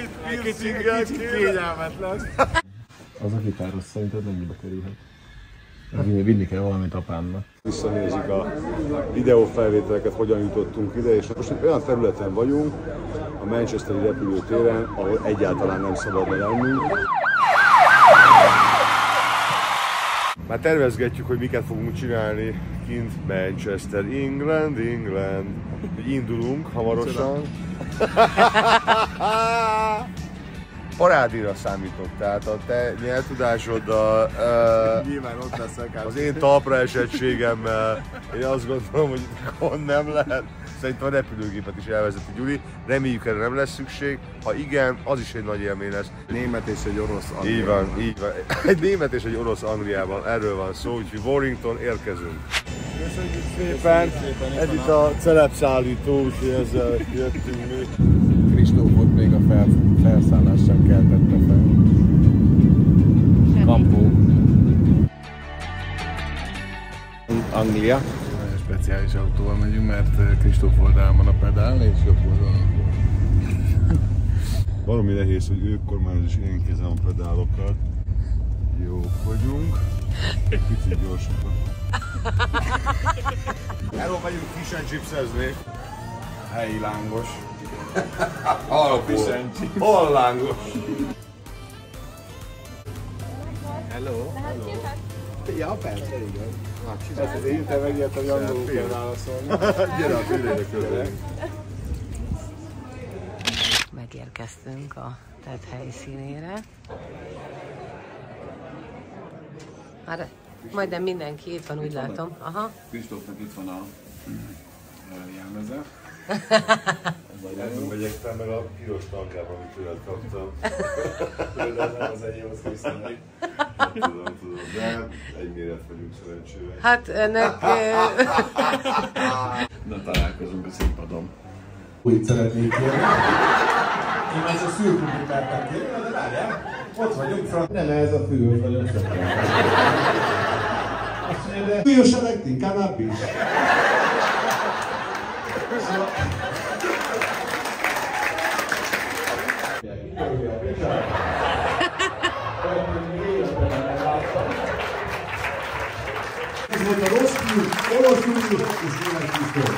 Kicsit kényelmetlen. Az a gitáros szerinted mennyibe kerülhet? Vinni kell valamit apámnak. Visszanézik a videófelvételeket, hogyan jutottunk ide, és most egy olyan területen vagyunk, a Manchesteri repülőtéren, ahol egyáltalán nem szabadna lennünk. Már tervezgetjük, hogy miket fogunk csinálni kint Manchester, England. Hogy indulunk hamarosan. Parádira számítok, tehát a te nyelvtudásoddal, Nyilván ott leszek, az én talpra esettségemmel, én azt gondolom, hogy gond nem lehet. Szerintem a repülőgépet is elvezeti Gyuri, reméljük erre nem lesz szükség, ha igen, az is egy nagy élmény lesz. Német és egy orosz Angliában. Így van, így van. Egy német és egy orosz Angliában, erről van szó, úgyhogy Warrington érkezünk. Köszönjük szépen, ez itt a celebszállító, úgyhogy ezzel jöttünk mi. Kristófot még a felszállás sem keltette fel. Kampó. Anglia. Nagyon speciális autóval megyünk, mert Kristóf oldalán van a pedál, és jobb oldalon. Valami nehéz, hogy ők kormányoz és én kezem a pedálokat. Jók vagyunk. Egy picit gyorsabbak. Erről megyünk fish and chipsezni. Helyi lángos. Hol lángos? Hello. Ja, persze, igen. Ezt én te megijedt, hogy angolul kell válaszolni. Gyere a tőlére közel. Megérkeztünk a tett helyszínére. Már majdnem mindenki itt van, úgy látom. Aha. Kristófnak itt van a jelmeze. Nem megyek fel, meg a piros tankában, amit tőled kaptam. Az enyémhoz viszonylag. Tudom, de egy méret vagyunk szerencsére. Hát ennek... Na, találkozunk a színpadon. Úgy szeretnék kérni. Én már csak szülpublikáltam kérni, de várjál, ott vagyunk, nem ez a fűhöz vagyok sokkal. Azt mondja, de fűhös electing, cannabis. Ez volt a rossz fiú, orosz fiú és német fiú.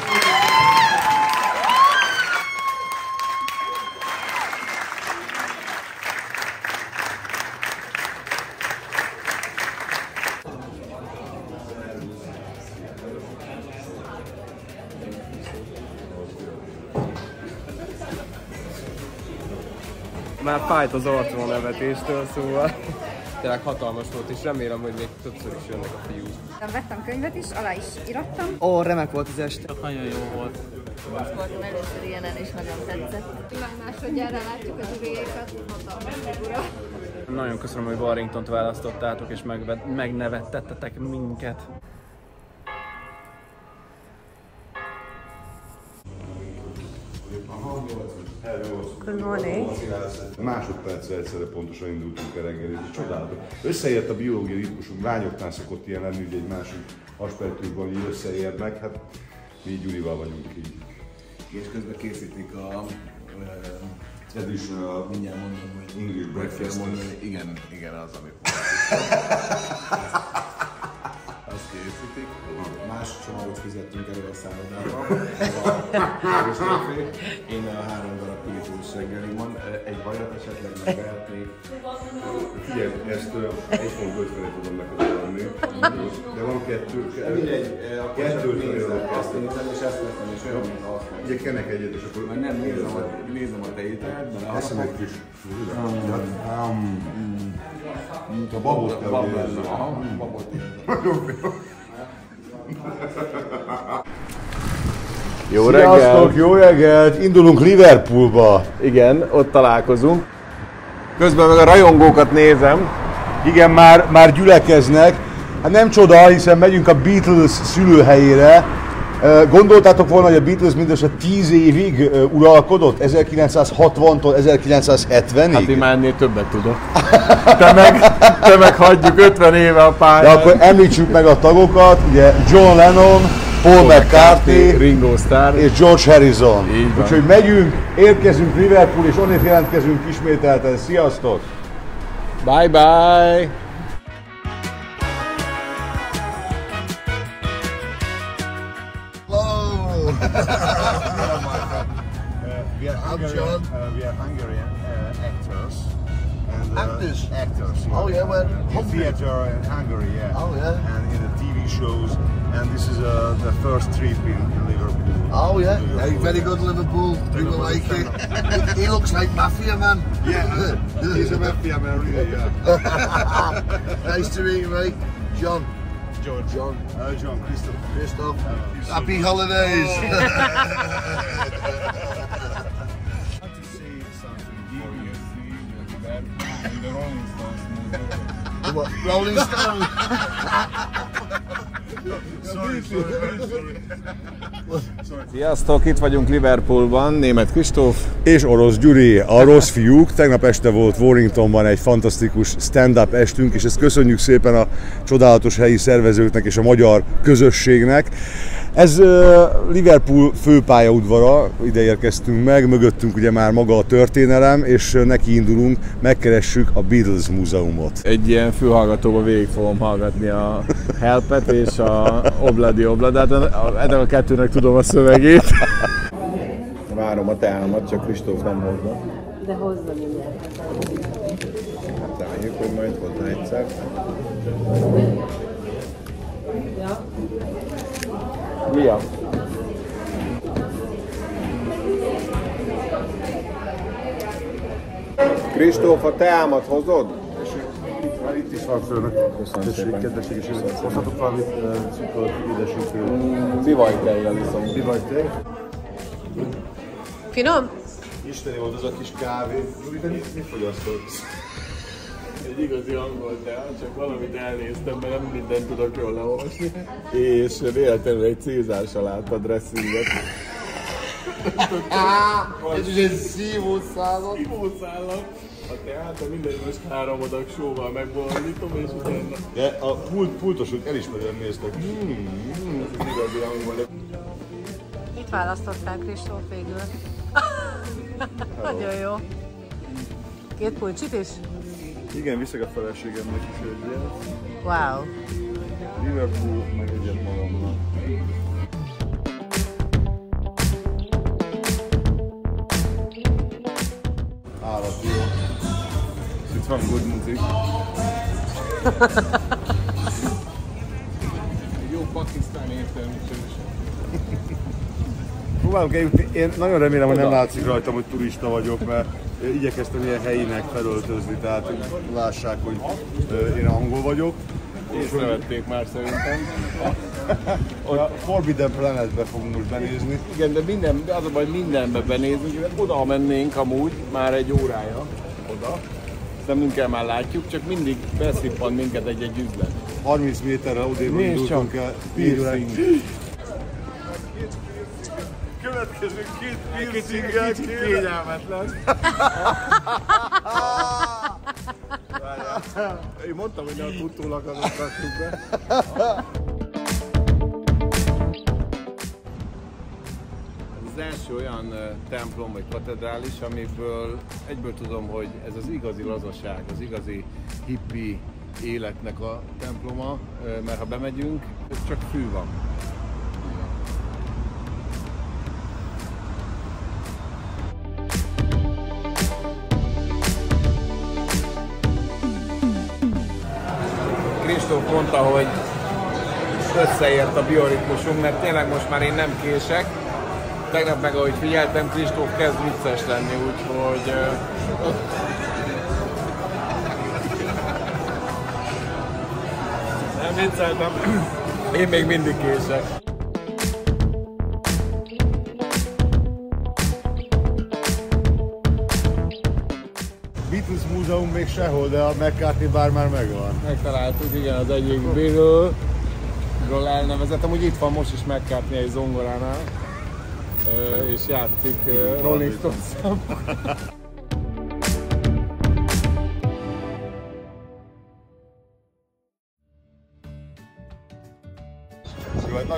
Már fájt az arcom a nevetéstől, szóval tényleg hatalmas volt, és remélem, hogy még többször is jönnek a fiúk. Vettem könyvet is, alá is irattam. Ó, remek volt az este. Nagyon jó volt. Most voltam először ilyenen, és nagyon tetszett. Már másodjára látjuk az uriékat, hatalmas figura. Nagyon köszönöm, hogy Warringtont választottátok, és megnevettettetek minket. Good morning. Másodperccel egyszerre pontosan indultunk el reggel, és csodálatos. Összeért a biológiai ritmusunk, lányoknál szokott ilyen lenni, hogy egy másik aspektusban így összeérnek, hát mi Gyurival vagyunk így. És közben készítik a... Ez is a mindjárt mondom, hogy English breakfast. Igen, az, ami azt készítik. Más csomagot fizettünk elő a szállodába. Én a 3 darab pirítós reggelimon, egy vajat esetleg megvehetnék. Figyelj, ezt 1,50-et tudom neked adni, de van 2. Mindegy, akkor csak nézem, ezt nézem, és ezt vettem, és olyan, mint azt meg. Ugye kenek egyet, és akkor... Majd nem nézem a tejételt, de eszem egy kis... A babot kell, hogy érzem. Babot érzem. Jó Sziasztok, jó reggelt! Indulunk Liverpoolba! Igen, ott találkozunk. Közben meg a rajongókat nézem. Igen, már gyülekeznek. Hát nem csoda, hiszen megyünk a Beatles szülőhelyére. Gondoltátok volna, hogy a Beatles mindössze 10 évig uralkodott? 1960-tól 1970-ig? Hát én már ennél többet tudok. Te meg hagyjuk 50 éve a pályát. De akkor említsük meg a tagokat, ugye John Lennon, Paul McCartney, Ringo Starr és George Harrison. Így van. Úgyhogy megyünk, érkezünk Liverpool, és onnét jelentkezünk ismételten. Sziasztok! Bye bye! I'm John. We are Hungarian actors. And, Actors? Actors. Oh, yeah, we're in Hungary. theater in Hungary, yeah. Oh, yeah. And in the TV shows. And this is the first trip in Liverpool. Oh yeah, Liverpool. hey, very good Liverpool. People like it. He looks like Mafia Man. Yeah, he's a mafia man, really, yeah. Nice to meet you, mate. John. George. John. John, Christoph. Christoph. Happy holidays. I want to say something for you. And the Rolling Stones movie. What, Rolling Stone. Sorry. Sziasztok, itt vagyunk Liverpoolban, Németh Kristóf. És Orosz Gyuri, a rossz fiúk. Tegnap este volt Warringtonban egy fantasztikus stand-up estünk, és ezt köszönjük szépen a csodálatos helyi szervezőknek és a magyar közösségnek. Ez Liverpool főpályaudvara, ide érkeztünk meg, mögöttünk ugye már maga a történelem, és neki indulunk, megkeressük a Beatles múzeumot. Egy ilyen fülhallgatóba végig fogom hallgatni a Helpet és a Obladi Obladát, ennek a kettőnek tudom a szövegét. Várom a teámat, csak Kristóf nem hozza. De hozza mindjárt. Hát reméljük, hogy majd hozzá egyszer. Ja. Mi a? Kristóf, a teámat hozod? Itt is van főnök. Köszönöm szépen. Kedveség is. Hozhatok valamit cukrot, édesítőt. Pivajtejjel iszom. Pivajtej. Finom? Isteni volt az a kis kávé. Gyuri, de mit fogyasztod? Egy igazi angol teá, csak valamit elnéztem, mert nem mindent tudok jól leolvasni. És véletlenül egy Cézár saláta dressinget. Ez is egy szívószálat. Szívószállam. A teát, de mindegy, most 3 adag sóval megbolondítom, és utána... De a pultosok elismerően néztek. Ez az igazi angol. Mit választottál, Kristóf, végül? Nagyon jó. 2 pulcsit is? Igen, viszek a feleségemnek is egyet. Wow. Liverpool, meg egyet magamnak. Állat jó. Itt van good music. Jó pakisztáni értelmiség. Próbálunk eljutni. Én nagyon remélem, hogy nem látszik rajtam, hogy turista vagyok, mert igyekeztem ilyen helyinek felöltözni, tehát lássák, hogy én angol vagyok. Észrevették már szerintem. A Forbidden Planetbe fogunk most benézni. Igen, de az a baj, mindenbe benézünk, oda mennénk amúgy már egy órája oda. Szemünkkel már látjuk, csak mindig beszippan minket egy üzlet. 30 méterrel odébb indultunk el. Piercing. Következő 2 Kicsit kényelmetlen. Én mondtam, hogy ne a tudtólakadot rakjuk be. Az első olyan templom vagy katedrális, amiből egyből tudom, hogy ez az igazi lazaság, az igazi hippi életnek a temploma, mert ha bemegyünk, ez csak fű van. Kristóf mondta, hogy összeért a bioritmusunk, mert tényleg most már én nem kések. Tegnap meg, ahogy figyeltem, Kristóf kezd vicces lenni, úgyhogy... Nem vicceltem, én még mindig kések. Beatles múzeum még sehol, de a McCartney bár már megvan. Megtaláltuk, igen, az egyik Beatle-ről elnevezett. Amúgy itt van most is McCartney egy zongoránál, és játszik Rolling Stones.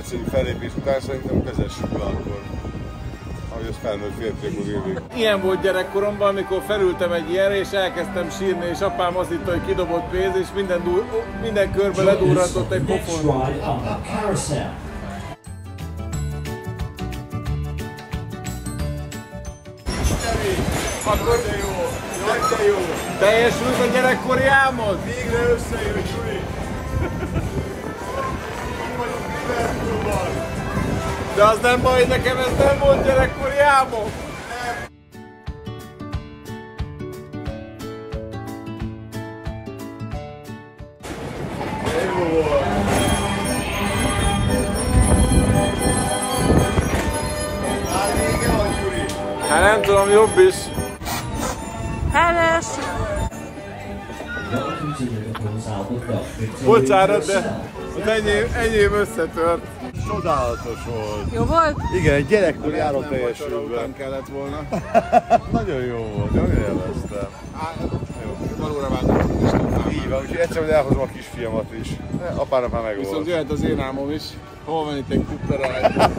nagyszerű fellépés után szerintem vezessük le akkor, ahogy az felnőtt férfiakból illik. Ilyen volt gyerekkoromban, amikor felültem egy ilyenre, és elkezdtem sírni, és apám azt hitte, hogy kidobott pénz, és minden körbe ledurrantott egy pofon. Akkor de jó! Jaj, de jó! Teljesült a gyerekkori álmod? Végre összejött, Juli! Itt vagyunk Liverpoolban! De az nem baj, nekem ez nem volt gyerekkori álmom! Nem! Jó volt! Már vége van, Juli! Hát nem tudom, jobb is! Heles! Bocsánat, de az enyém összetört. Csodálatos volt. Jó volt? Igen, egy gyerekkori álom teljesült. Nem kellett volna. Nagyon jó volt, nagyon élveztem. Valóra váltatott is tudnám. Így van, úgyhogy egyszer majd elhozom a kisfiamat is. Apának már megvolt. Viszont jöhet az én álmom is. Hol van itt egy kupperáj?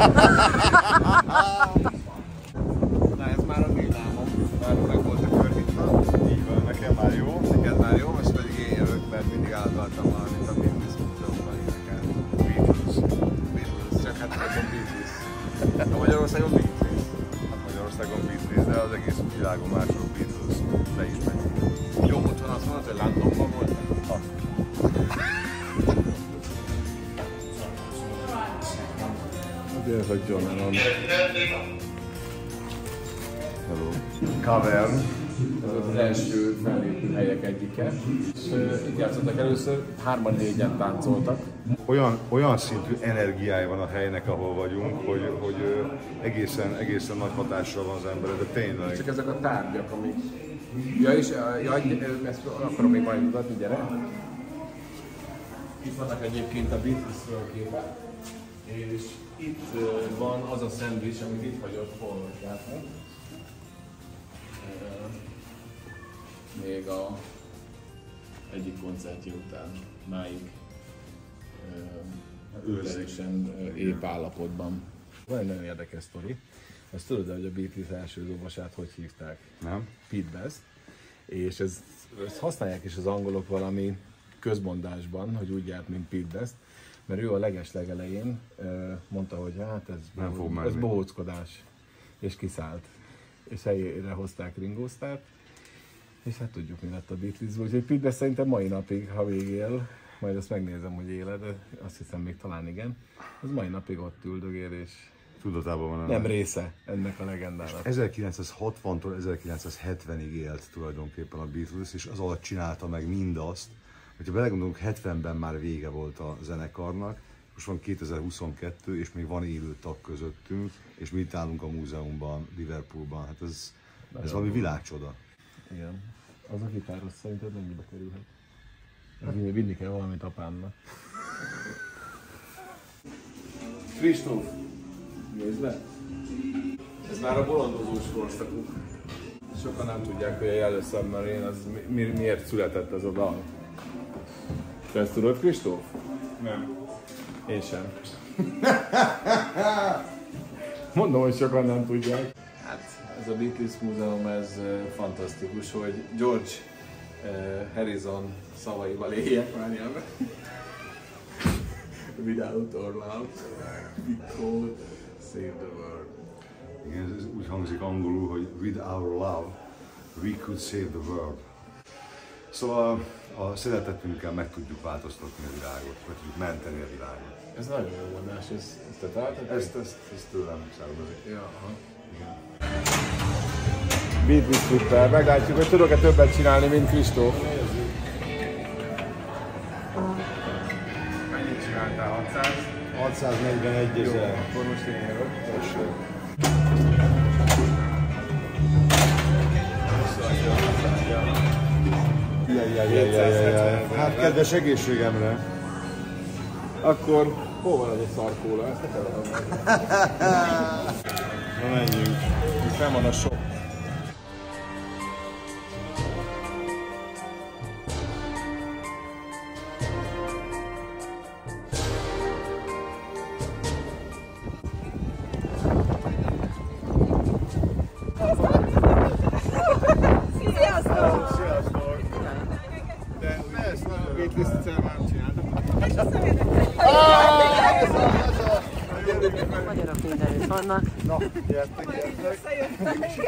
Na ez már az én álmom. Már meg volt a körvitva. Így van, nekem már jó. Neked már jó, most pedig én jövök, mert mindig átadtam valamit a Beatles múzeumban énekel. Beatles, csak hát azon Beatles. A Magyarországon Beatles. Hát Magyarországon Beatles, de az egész világon mások Beatles. Le is megyünk. Jó otthon azt mondod, hogy Londonban volt? Azért, hogy John Lennon. Hello. Cavern. Ez az első fellépő helyek egyike. És itt játszottak először, 3-4-en táncoltak. Olyan szintű energiája van a helynek, ahol vagyunk, hogy egészen nagy hatással van az emberre, de tényleg. Csak ezek a tárgyak, amik... Ja, és ezt akarom még majd mutatni, gyere. Itt vannak egyébként a Beatles-ről képek, és itt van az a szendvics, amit itt hagyott forgatjátok. Még a egyik koncertje után máig teljesen épp állapotban. Van egy nagyon érdekes sztori. Azt tudod, hogy a Beatles első dobosát hogy hívták? Nem? Pete Best. És ezt használják is az angolok valami közmondásban, hogy úgy járt, mint Pete Best, mert ő a legelején mondta, hogy hát ez bohóckodás, és kiszállt. És helyére hozták Ringo Starrt, és hát tudjuk, mi lett a Beatlesből. Úgyhogy Pete Best szerintem mai napig, ha végél, majd azt megnézem, hogy él, de azt hiszem még talán igen, az mai napig ott üldögél, és tudatában van. Nem része ennek a legendának. 1960-tól 1970-ig élt tulajdonképpen a Beatles, és az alatt csinálta meg mindazt, hogyha belegondolunk, 70-ben már vége volt a zenekarnak, most van 2022, és még van élő tag közöttünk, és mi itt állunk a múzeumban, Liverpoolban, hát ez valami világcsoda. Igen. Az a gitáros szerinted mennyibe kerülhet? Vinni kell valamit apámnak. Kristóf, nézd le! Ez már a bolondozós korszakuk. Sokan nem tudják, hogy a Yellow Submarine az miért született ez a dal. Te ezt tudod, Kristóf? Nem. Én sem. Mondom, hogy sokan nem tudják. Hát ez a Beatles múzeum, ez fantasztikus, hogy George Harrison szavaival éljek, várjál meg. Without our love, we could save the world. Igen, ez úgy hangzik angolul, hogy with our love, we could save the world. Szóval a szeretetünkkel meg tudjuk változtatni a világot, meg tudjuk menteni a világot. Ez nagyon jó mondás, ezt te találtad? Ezt tőlem származik. Ja, aha. Igen. Beatles Twitter, meglátjuk, hogy tudok-e többet csinálni, mint Kristóf. Mennyit csináltál? 600? 641 000. Akkor most én jövök. Hát kedves egészségemre. Akkor hol van ez a szarkóla? Ezt ne feladom meg. Na menjünk. Itt fenn van a sok.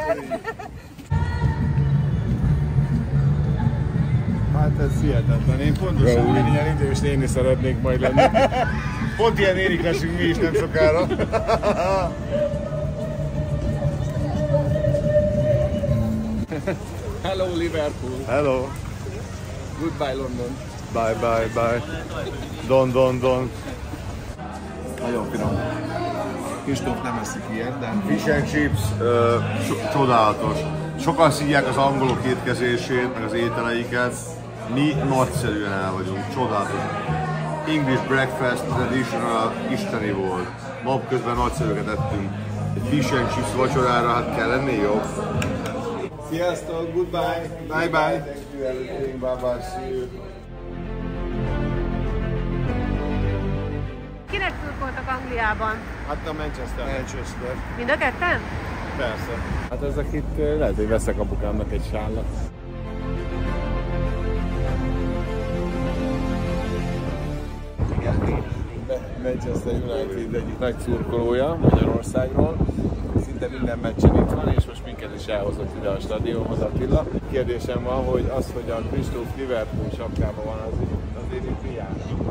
Hát ez hihetetlen. Én pontosan ilyen idős néni szeretnék majd lenni. Pont ilyen nénik leszünk mi is nem sokára. Hello Liverpool. Hello. Goodbye London. Bye, bye, bye. Don. Nagyon finom. Kristóf nem eszik ilyet, de... Fish and chips, csodálatos. Sokan szívják az angolok étkezését, meg az ételeiket. Mi nagyszerűen el vagyunk, csodálatos. English breakfast traditional isteni volt. Napközben nagyszerűeket ettünk. Egy fish and chips vacsorára, hát kell lenni jobb. Sziasztok, goodbye. Bye bye. Thank you everything, bye bye, see you. Kinek szurkoltak Angliában? Hát a Manchester. Mind a ketten? Persze. Hát ezek itt lehet, hogy veszek apukámnak egy sállat. Manchester United egyik nagy szurkolója Magyarországról. Szinte minden meccsen itt van, és most minket is elhozott ide a stadionhoz Attila. Kérdésem van, hogy az, hogy a Kristóf Liverpool sapkában van, azért itt jár.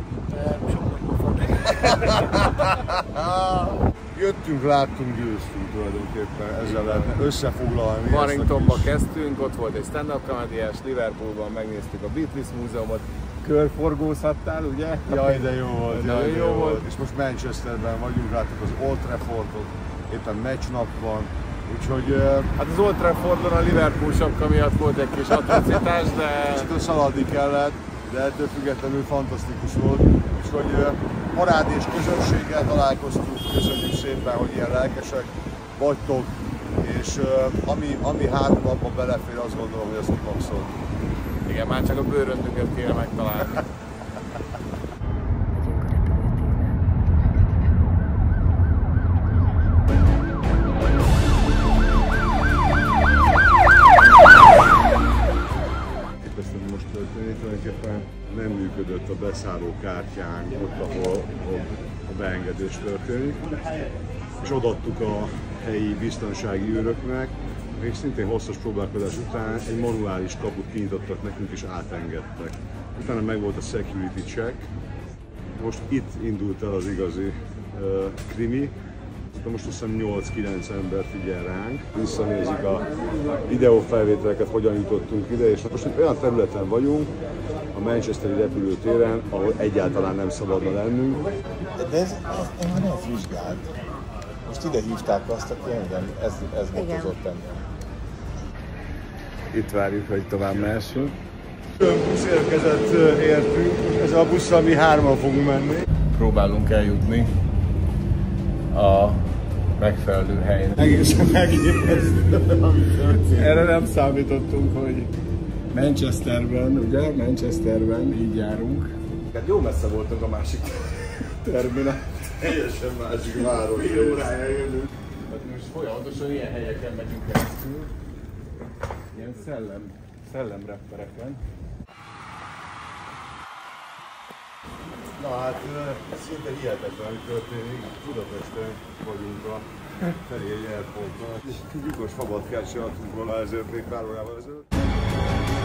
Jöttünk, láttunk, győztünk tulajdonképpen, ezzel lehetne összefoglalni. Warringtonba kezdtünk, ott volt egy stand-up comedy-es, Liverpoolban megnéztük a Beatles múzeumot, körforgózhattál, ugye? Jaj, de jó volt, Nagyon jó volt. És most Manchesterben vagyunk, láttuk az Old Traffordot, éppen meccsnap van, úgyhogy... Hát az Old Traffordon a Liverpool sapka miatt volt egy kis atrocitás, de... Kicsit szaladni kellett, de ettől függetlenül fantasztikus volt. Úgyhogy parád és közönséggel találkoztunk, köszönjük szépen, hogy ilyen lelkesek vagytok, és ami hátul abban belefér, azt gondolom, hogy azt kimaxol. Igen, már csak a bőröndünket kéne megtalálni. Most történik, tulajdonképpen nem működött a beszállókártyánk ott, ahol a beengedés történik, és odaadtuk a helyi biztonsági őröknek, még szintén hosszas próbálkozás után egy manuális kaput kinyitottak nekünk és átengedtek. Utána meg volt a security check, most itt indult el az igazi krimi. Most azt hiszem 8-9 ember figyel ránk, visszanézik a videófelvételeket, hogyan jutottunk ide, és most egy olyan területen vagyunk, a Manchesteri repülőtéren, ahol egyáltalán nem szabadna lennünk. De ez nem vizsgált. Most ide hívták azt, aki engem, ez motozott engem. Itt várjuk, hogy tovább mehessünk. Busz érkezett, értünk, ez a busszal mi hárman fogunk menni. Próbálunk eljutni a megfelelő helyre. Egészen megijesztő, amit történt. Erre nem számítottunk, hogy Manchesterben, ugye? Manchesterben így járunk. Hát jó messze voltunk a másik terminál. Teljesen másik város. Fél órája jövünk. Hát most folyamatosan ilyen helyeken megyünk keresztül. Ilyen szellemreppereken. Na hát szinte hihetetlen, hogy történik. Budapesten vagyunk a Ferihegyi Airporton. És lyukos fabatkát se adtunk volna ezért még pár órával ezelőtt.